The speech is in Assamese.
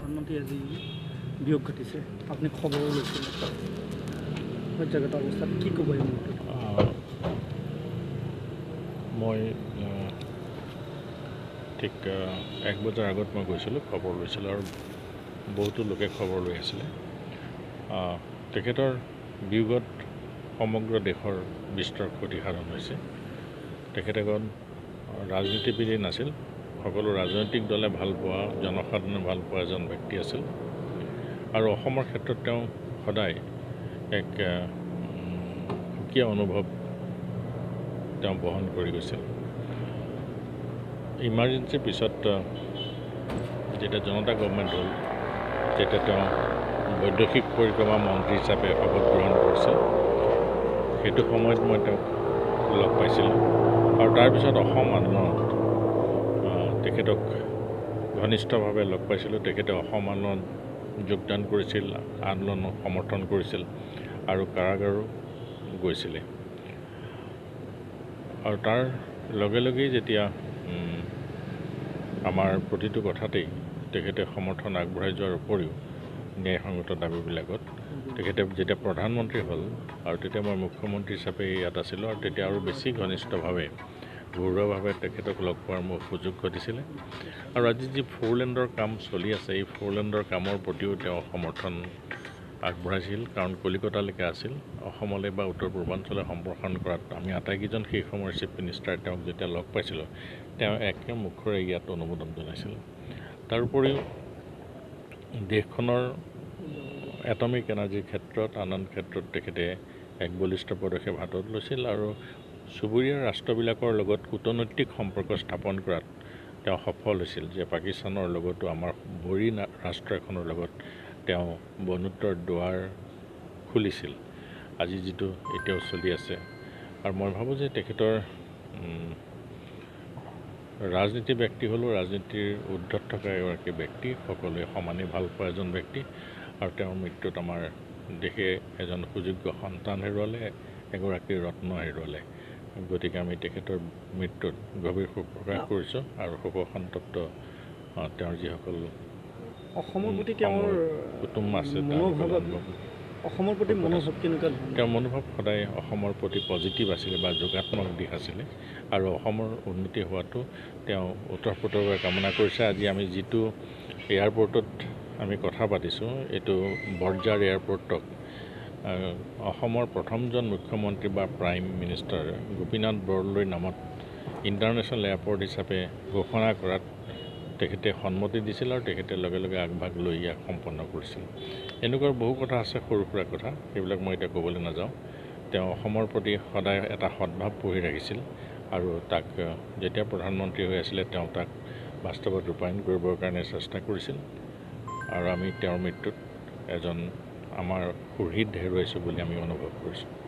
প্ৰধানমন্ত্ৰী আজি বিয়োগ ঘটিছে আপুনি খবৰ লৈছিল জগত অৱস্থাত কি ক'ব এই মুহূৰ্তত মই ঠিক 1 বজাৰ আগত মই গৈছিলোঁ খবৰ লৈছিলোঁ আৰু বহুতো লোকে খবৰ লৈ আছিলে তেখেতৰ বিয়োগত সমগ্ৰ দেশৰ বিস্তৰ ক্ষতিসাধন হৈছে তেখেত এজন ৰাজনীতিবিদ নাছিল সকলো ৰাজনৈতিক দলে ভাল পোৱা জনসাধাৰণে ভাল পোৱা এজন ব্যক্তি আছিল আৰু অসমৰ ক্ষেত্ৰত তেওঁ সদায় এক সুকীয়া অনুভৱ তেওঁ বহন কৰি গৈছিল ইমাৰ্জেঞ্চিৰ পিছত যেতিয়া জনতা গভৰ্ণমেণ্ট হ'ল তেতিয়া তেওঁ বৈদেশিক পৰিক্ৰমা মন্ত্ৰী হিচাপে শপত গ্ৰহণ কৰিছিল সেইটো সময়ত মই তেওঁক লগ পাইছিলোঁ আৰু তাৰপিছত অসম আন্দোলনত তেখেতক ঘনিষ্ঠভাৱে লগ পাইছিলোঁ তেখেতে অসম আন্দোলনত যোগদান কৰিছিল আন্দোলনক সমৰ্থন কৰিছিল আৰু কাৰাগাৰো গৈছিলে আৰু তাৰ লগে লগেই যেতিয়া আমাৰ প্ৰতিটো কথাতেই তেখেতে সমৰ্থন আগবঢ়াই যোৱাৰ উপৰিও ন্যায়সংগত দাবীবিলাকত তেখেতে যেতিয়া প্ৰধানমন্ত্ৰী হ'ল আৰু তেতিয়া মই মুখ্যমন্ত্ৰী হিচাপে ইয়াত আছিলোঁ আৰু তেতিয়া আৰু বেছি ঘনিষ্ঠভাৱে ঘৰুৱাভাৱে তেখেতক লগ পোৱাৰ মোৰ সুযোগ ঘটিছিলে আৰু আজি যি 4 লেণ্ডৰ কাম চলি আছে এই 4 লেণ্ডৰ কামৰ প্ৰতিও তেওঁ সমৰ্থন আগবঢ়াইছিল কাৰণ কলিকতালৈকে আছিল অসমলৈ বা উত্তৰ পূৰ্বাঞ্চলে সম্প্ৰসাৰণ কৰাত আমি আটাইকেইজন সেই সময়ৰ চিফ মিনিষ্টাৰ তেওঁক যেতিয়া লগ পাইছিলোঁ তেওঁ একে মুখৰে ইয়াত অনুমোদন জনাইছিল তাৰোপৰিও দেশখনৰ এটমিক এনাৰ্জিৰ ক্ষেত্ৰত আন ক্ষেত্ৰত তেখেতে এক বলিষ্ঠ পদক্ষেপ হাতত লৈছিল আৰু চুবুৰীয়া ৰাষ্ট্ৰবিলাকৰ লগত কূটনৈতিক সম্পৰ্ক স্থাপন কৰাত তেওঁ সফল হৈছিল যে পাকিস্তানৰ লগতো আমাৰ বড়ি ৰাষ্ট্ৰ এখনৰ লগত তেওঁ বন্ধুত্বৰ দুৱাৰ খুলিছিল আজি যিটো এতিয়াও চলি আছে আৰু মই ভাবোঁ যে তেখেতৰ ৰাজনীতি ব্যক্তি হ'লেও ৰাজনীতিৰ ঊৰ্ধত থকা এগৰাকী ব্যক্তি সকলোৱে সমানে ভাল পোৱা এজন ব্যক্তি আৰু তেওঁৰ মৃত্যুত আমাৰ দেশে এজন সুযোগ্য সন্তান হেৰুৱালে এগৰাকী ৰত্ন হেৰুৱালে গতিকে আমি তেখেতৰ মৃত্যুত গভীৰ শোক প্ৰকাশ কৰিছোঁ আৰু শোকসন্তপ্ত তেওঁৰ যিসকল অসমৰ প্ৰতি তেওঁৰ কুটুম আছে অসমৰ প্ৰতি মনোভাৱ কেনেকুৱা তেওঁৰ মনোভাৱ সদায় অসমৰ প্ৰতি পজিটিভ আছিলে বা যোগাত্মক দিশ আছিলে আৰু অসমৰ উন্নতি হোৱাটো তেওঁ ওতঃপ্ৰোতভাৱে কামনা কৰিছে আজি আমি যিটো এয়াৰপৰ্টত আমি কথা পাতিছোঁ এইটো বৰঝাৰ এয়াৰপৰ্টক অসমৰ প্ৰথমজন মুখ্যমন্ত্ৰী বা প্ৰাইম মিনিষ্টাৰ গোপীনাথ বৰদলৈৰ নামত ইণ্টাৰনেশ্যনেল এয়াৰপৰ্ট হিচাপে ঘোষণা কৰাত তেখেতে সন্মতি দিছিল আৰু তেখেতে লগে লগে আগভাগ লৈ ইয়াক সম্পন্ন কৰিছিল এনেকুৱা বহু কথা আছে সৰু সুৰা কথা সেইবিলাক মই এতিয়া ক'বলৈ নাযাওঁ তেওঁ অসমৰ প্ৰতি সদায় এটা সদ্ভাৱ পুহি ৰাখিছিল আৰু তাক যেতিয়া প্ৰধানমন্ত্ৰী হৈ আছিলে তেওঁ তাক বাস্তৱত ৰূপায়ণ কৰিবৰ কাৰণে চেষ্টা কৰিছিল আৰু আমি তেওঁৰ মৃত্যুত এজন আমাৰ সুহৃদ হেৰুৱাইছোঁ বুলি আমি অনুভৱ কৰিছোঁ